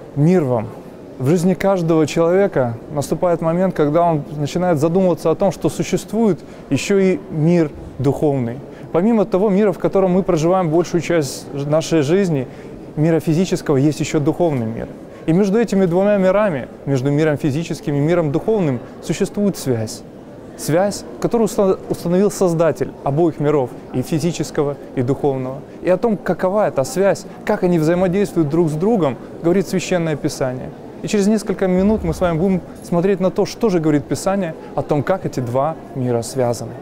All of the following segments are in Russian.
Мир вам! В жизни каждого человека наступает момент, когда он начинает задумываться о том, что существует еще и мир духовный. Помимо того мира, в котором мы проживаем большую часть нашей жизни, мира физического, есть еще духовный мир. И между этими двумя мирами, между миром физическим и миром духовным, существует связь. Связь, которую установил Создатель обоих миров, и физического, и духовного. И о том, какова эта связь, как они взаимодействуют друг с другом, говорит Священное Писание. И через несколько минут мы с вами будем смотреть на то, что же говорит Писание о том, как эти два мира связаны.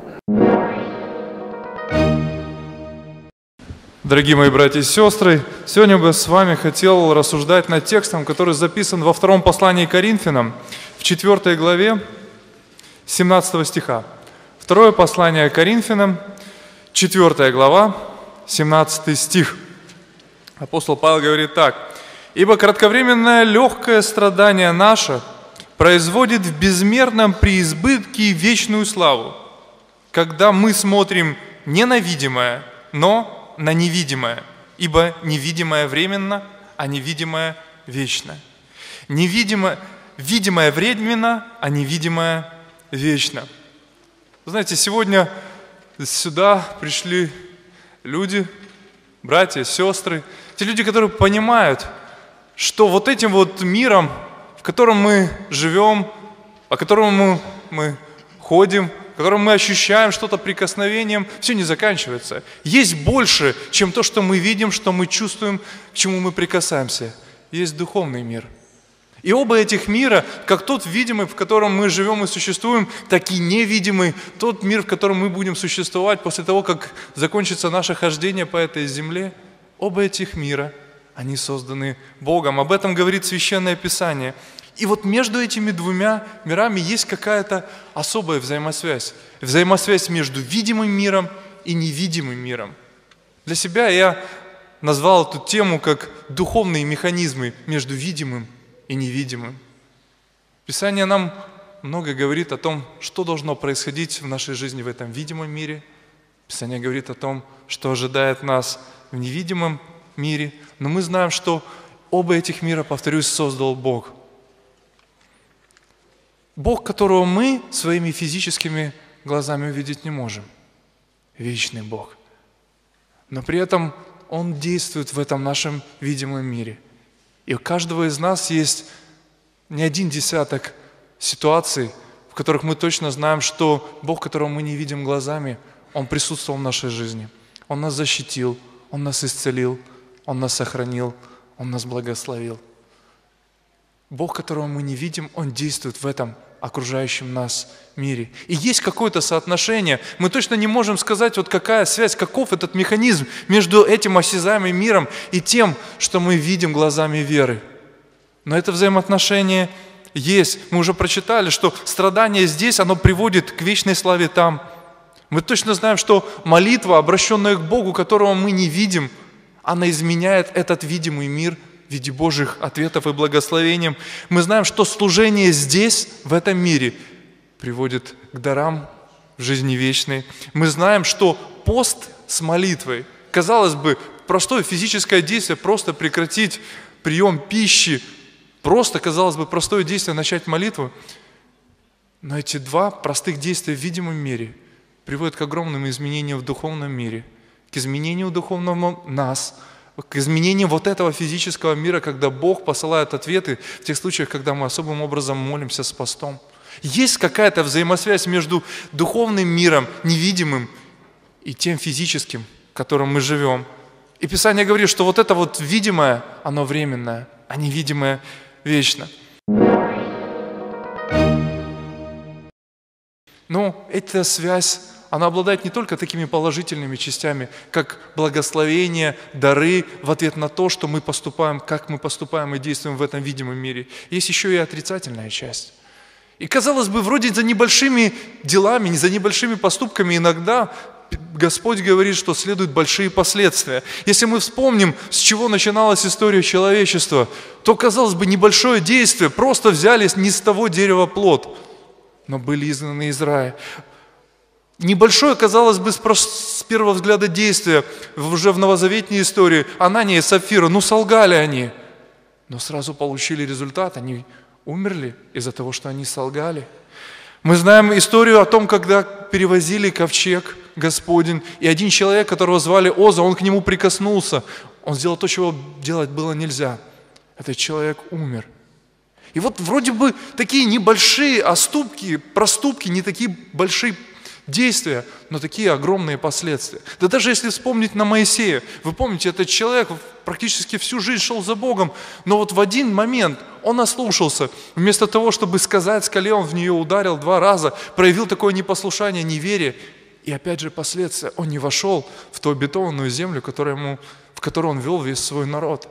Дорогие мои братья и сестры, сегодня бы с вами хотел рассуждать над текстом, который записан во втором послании к Коринфянам, в 4 главе, 17 стиха. Второе послание к Коринфянам, 4 глава, 17 стих. Апостол Павел говорит так: «Ибо кратковременное легкое страдание наше производит в безмерном преизбытке вечную славу, когда мы смотрим не на видимое, но на невидимое, ибо невидимое временно, а невидимое вечно». Видимое временно, а невидимое вечно. Знаете, сегодня сюда пришли люди, братья, сестры, те люди, которые понимают, что вот этим вот миром, в котором мы живем, по которому мы ходим, в котором мы ощущаем что-то прикосновением, все не заканчивается. Есть больше, чем то, что мы видим, что мы чувствуем, к чему мы прикасаемся. Есть духовный мир. И оба этих мира, как тот видимый, в котором мы живем и существуем, так и невидимый, тот мир, в котором мы будем существовать после того, как закончится наше хождение по этой земле, оба этих мира, они созданы Богом. Об этом говорит Священное Писание. И вот между этими двумя мирами есть какая-то особая взаимосвязь. Взаимосвязь между видимым миром и невидимым миром. Для себя я назвал эту тему как духовные механизмы между видимым и невидимым. Писание нам много говорит о том, что должно происходить в нашей жизни в этом видимом мире. Писание говорит о том, что ожидает нас в невидимом мире. Но мы знаем, что оба этих мира, повторюсь, создал Бог. Бог, которого мы своими физическими глазами увидеть не можем. Вечный Бог. Но при этом Он действует в этом нашем видимом мире. И у каждого из нас есть не один десяток ситуаций, в которых мы точно знаем, что Бог, которого мы не видим глазами, Он присутствовал в нашей жизни. Он нас защитил, Он нас исцелил, Он нас сохранил, Он нас благословил. Бог, которого мы не видим, Он действует в этом окружающем нас мире. И есть какое-то соотношение. Мы точно не можем сказать, вот какая связь, каков этот механизм между этим осязаемым миром и тем, что мы видим глазами веры. Но это взаимоотношение есть. Мы уже прочитали, что страдание здесь, оно приводит к вечной славе там. Мы точно знаем, что молитва, обращенная к Богу, которого мы не видим, она изменяет этот видимый мир в виде Божьих ответов и благословением. Мы знаем, что служение здесь, в этом мире, приводит к дарам в жизни вечной. Мы знаем, что пост с молитвой, казалось бы, простое физическое действие, просто прекратить прием пищи, просто, казалось бы, простое действие начать молитву. Но эти два простых действия в видимом мире приводят к огромным изменениям в духовном мире, к изменению духовного нас, к изменению вот этого физического мира, когда Бог посылает ответы в тех случаях, когда мы особым образом молимся с постом. Есть какая-то взаимосвязь между духовным миром, невидимым, и тем физическим, в котором мы живем. И Писание говорит, что вот это вот видимое, оно временное, а невидимое вечно. Но эта связь, она обладает не только такими положительными частями, как благословение, дары в ответ на то, что мы поступаем, как мы поступаем и действуем в этом видимом мире. Есть еще и отрицательная часть. И казалось бы, вроде за небольшими делами, за небольшими поступками иногда Господь говорит, что следуют большие последствия. Если мы вспомним, с чего начиналась история человечества, то, казалось бы, небольшое действие, просто взяли не с того дерева плод, но были изгнаны из рая. Небольшое, казалось бы, с первого взгляда действие уже в новозаветной истории Анания и Сапфира, солгали они. но сразу получили результат. Они умерли из-за того, что они солгали. Мы знаем историю о том, когда перевозили ковчег Господень, и один человек, которого звали Оза, он к нему прикоснулся. Он сделал то, чего делать было нельзя. Этот человек умер. И вот вроде бы такие небольшие проступки, не такие большие действия, но такие огромные последствия. Да даже если вспомнить на Моисея, вы помните, этот человек практически всю жизнь шел за Богом, но вот в один момент он ослушался. Вместо того, чтобы сказать скале, он в нее ударил 2 раза, проявил такое непослушание, неверие. И опять же последствия. Он не вошел в ту обетованную землю, в которую он вел весь свой народ.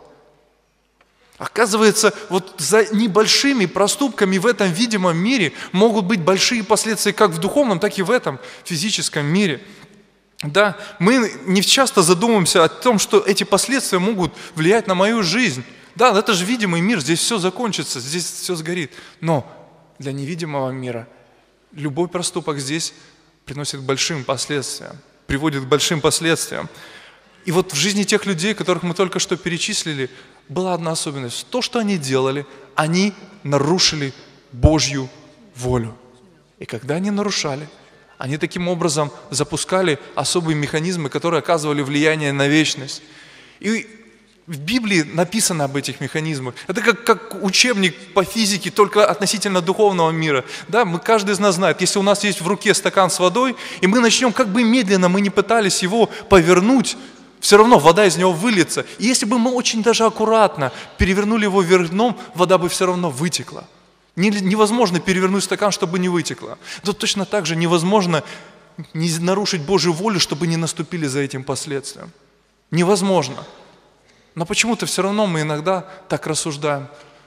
Оказывается, вот за небольшими проступками в этом видимом мире могут быть большие последствия как в духовном, так и в этом физическом мире. Да, мы не часто задумываемся о том, что эти последствия могут влиять на мою жизнь. Да, это же видимый мир, здесь все закончится, здесь все сгорит. Но для невидимого мира любой проступок здесь приносит к большим последствиям, приводит к большим последствиям. И вот в жизни тех людей, которых мы только что перечислили, была одна особенность. То, что они делали, они нарушили Божью волю. И когда они нарушали, они таким образом запускали особые механизмы, которые оказывали влияние на вечность. И в Библии написано об этих механизмах. Это как учебник по физике, только относительно духовного мира. Да, каждый из нас знает, если у нас есть в руке стакан с водой, и мы начнем как бы медленно, мы не пытались его повернуть, все равно вода из него выльется. И если бы мы очень даже аккуратно перевернули его вверх дном, вода бы все равно вытекла. Невозможно перевернуть стакан, чтобы не вытекло. Но точно так же невозможно не нарушить Божью волю, чтобы не наступили за этим последствием. Невозможно. Но почему-то все равно мы иногда так рассуждаем.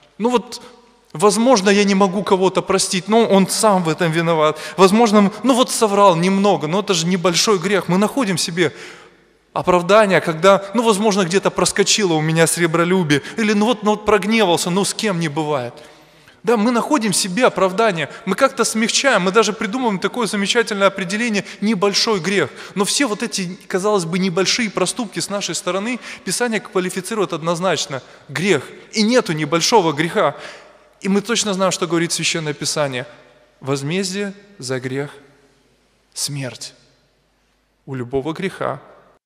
Возможно, я не могу кого-то простить, но он сам в этом виноват. Возможно, соврал немного, но это же небольшой грех. Мы находим себе оправдание, когда, возможно, где-то проскочило у меня сребролюбие, или прогневался, с кем не бывает. Да, мы находим себе оправдание, мы как-то смягчаем, мы даже придумываем такое замечательное определение «небольшой грех». Но все вот эти, казалось бы, небольшие проступки с нашей стороны Писание квалифицирует однозначно грех. И нету небольшого греха. И мы точно знаем, что говорит Священное Писание. Возмездие за грех – смерть. У любого греха.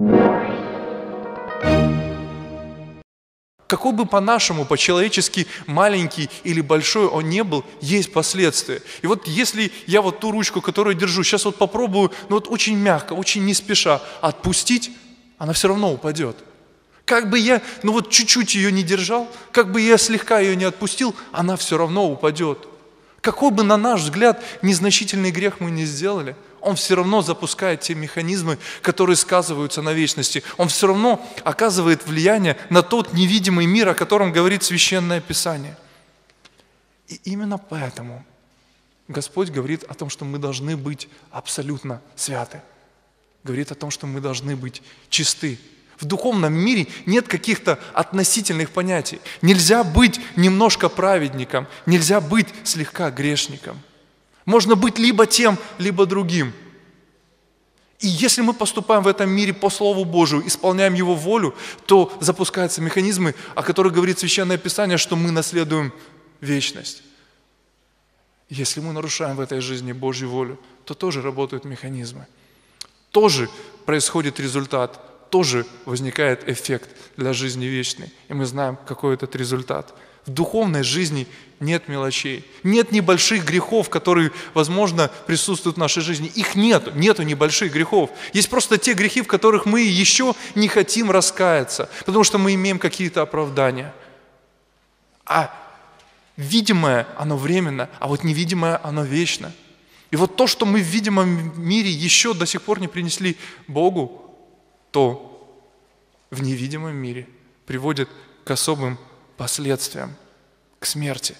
Какой бы по-нашему, по-человечески маленький или большой он не был, есть последствия. И вот если я ту ручку, которую держу, сейчас попробую, очень мягко, очень не спеша отпустить, она все равно упадет. Как бы я, чуть-чуть ее не держал, как бы я слегка ее не отпустил, она все равно упадет. Какой бы, на наш взгляд, незначительный грех мы не сделали, он все равно запускает те механизмы, которые сказываются на вечности. Он все равно оказывает влияние на тот невидимый мир, о котором говорит Священное Писание. И именно поэтому Господь говорит о том, что мы должны быть абсолютно святы. Говорит о том, что мы должны быть чисты. В духовном мире нет каких-то относительных понятий. Нельзя быть немножко праведником, нельзя быть слегка грешником. Можно быть либо тем, либо другим. И если мы поступаем в этом мире по Слову Божию, исполняем Его волю, то запускаются механизмы, о которых говорит Священное Писание, что мы наследуем вечность. Если мы нарушаем в этой жизни Божью волю, то тоже работают механизмы. Тоже происходит результат, тоже возникает эффект для жизни вечной. И мы знаем, какой этот результат. В духовной жизни нет мелочей, нет небольших грехов, которые, возможно, присутствуют в нашей жизни. Их нету небольших грехов. Есть просто те грехи, в которых мы еще не хотим раскаяться, потому что мы имеем какие-то оправдания. А видимое, оно временно, а вот невидимое, оно вечно. И вот то, что мы в видимом мире еще до сих пор не принесли Богу, то в невидимом мире приводит к особым последствиям, к смерти.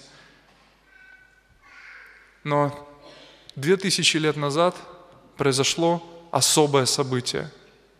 Но 2000 лет назад произошло особое событие.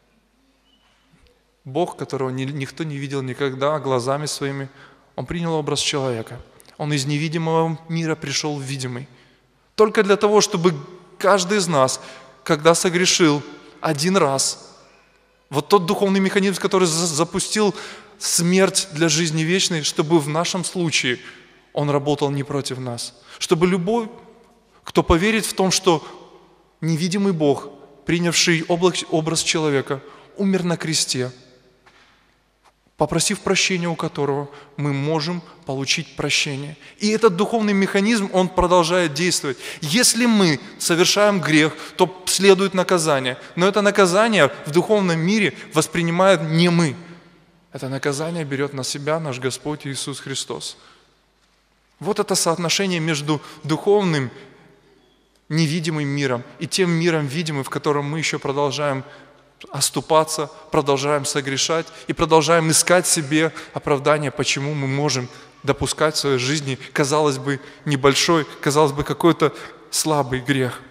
Бог, которого никто не видел никогда глазами своими, Он принял образ человека. Он из невидимого мира пришел в видимый. Только для того, чтобы каждый из нас, когда согрешил один раз, вот тот духовный механизм, который запустил смерть для жизни вечной, чтобы в нашем случае Он работал не против нас. Чтобы любой, кто поверит в том, что невидимый Бог, принявший образ человека, умер на кресте, попросив прощения у которого, мы можем получить прощение. И этот духовный механизм, он продолжает действовать. Если мы совершаем грех, то следует наказание. Но это наказание в духовном мире воспринимает не мы. Это наказание берет на себя наш Господь Иисус Христос. Вот это соотношение между духовным, невидимым миром и тем миром видимым, в котором мы еще продолжаем оступаться, продолжаем согрешать и продолжаем искать себе оправдание, почему мы можем допускать в своей жизни, казалось бы, небольшой, казалось бы, какой-то слабый грех.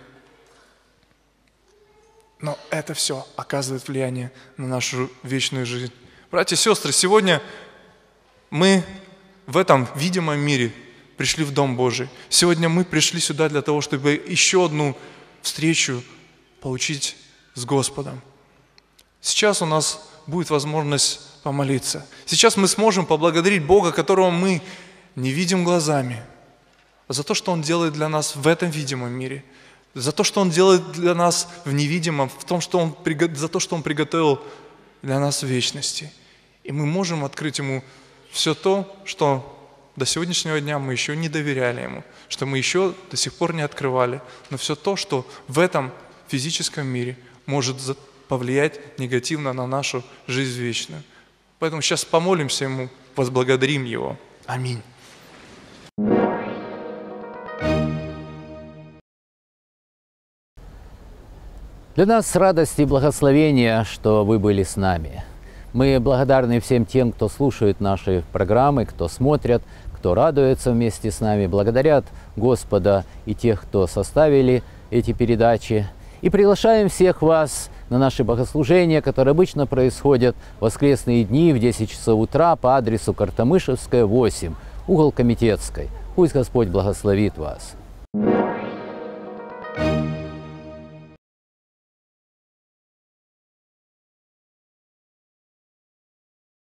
Но это все оказывает влияние на нашу вечную жизнь. Братья и сестры, сегодня мы в этом видимом мире пришли в Дом Божий. Сегодня мы пришли сюда для того, чтобы еще одну встречу получить с Господом. Сейчас у нас будет возможность помолиться. Сейчас мы сможем поблагодарить Бога, которого мы не видим глазами, за то, что Он делает для нас в этом видимом мире, за то, что Он делает для нас в невидимом, за то, что Он приготовил для нас в вечности. И мы можем открыть Ему все то, что до сегодняшнего дня мы еще не доверяли Ему, что мы еще до сих пор не открывали, но все то, что в этом физическом мире может повлиять негативно на нашу жизнь вечную. Поэтому сейчас помолимся Ему, возблагодарим Его. Аминь. Для нас радость и благословение, что вы были с нами. Мы благодарны всем тем, кто слушает наши программы, кто смотрят, кто радуется вместе с нами, благодарят Господа и тех, кто составили эти передачи. И приглашаем всех вас на наши богослужения, которые обычно происходят в воскресные дни в 10 часов утра по адресу Картамышевская, 8, угол Комитетской. Пусть Господь благословит вас.